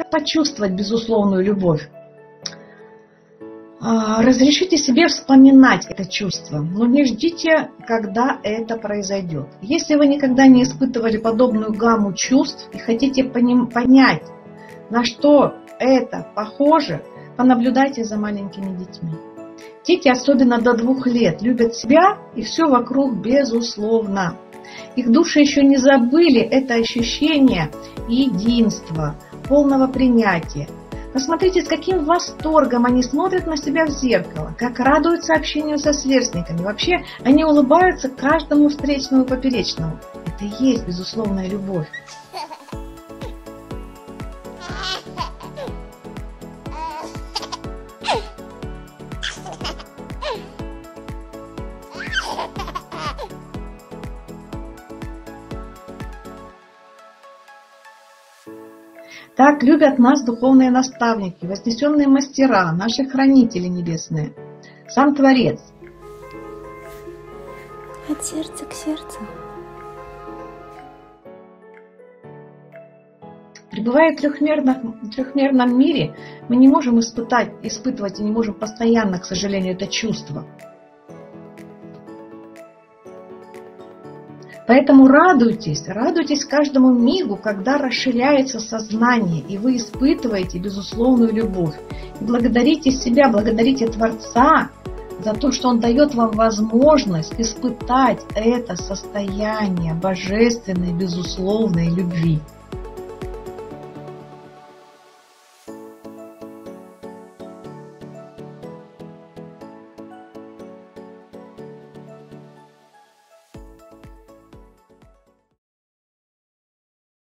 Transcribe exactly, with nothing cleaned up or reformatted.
Как почувствовать безусловную любовь? Разрешите себе вспоминать это чувство, но не ждите, когда это произойдет. Если вы никогда не испытывали подобную гамму чувств и хотите понять, на что это похоже, понаблюдайте за маленькими детьми. Дети, особенно до двух лет, любят себя и все вокруг безусловно. Их души еще не забыли это ощущение единства, полного принятия. Посмотрите, с каким восторгом они смотрят на себя в зеркало, как радуются общению со сверстниками. Вообще, они улыбаются каждому встречному и поперечному. Это и есть безусловная любовь. Так любят нас духовные наставники, вознесенные мастера, наши хранители небесные, сам Творец. От сердца к сердцу. Пребывая в трехмерном, трехмерном мире, мы не можем испытать, испытывать и не можем постоянно, к сожалению, это чувство. Поэтому радуйтесь, радуйтесь каждому мигу, когда расширяется сознание, и вы испытываете безусловную любовь. И благодарите себя, благодарите Творца за то, что Он дает вам возможность испытать это состояние божественной, безусловной любви.